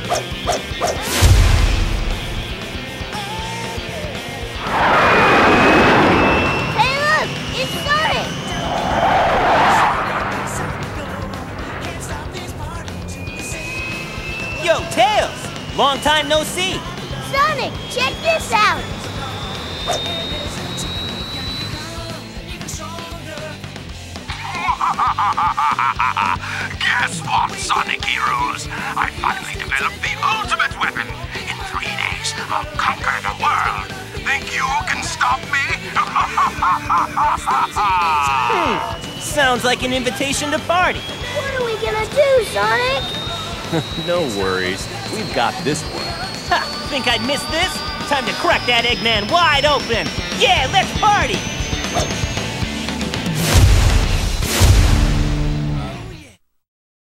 Hey, look! It's Sonic! Yo, Tails! Long time no see! Sonic, check this out! Guess what, Sonic Heroes? I finally developed the ultimate weapon. In 3 days, I'll conquer the world. Think you can stop me? Sounds like an invitation to party. What are we gonna do, Sonic? No worries. We've got this one. Ha! Think I'd miss this? Time to crack that Eggman wide open! Yeah, let's party!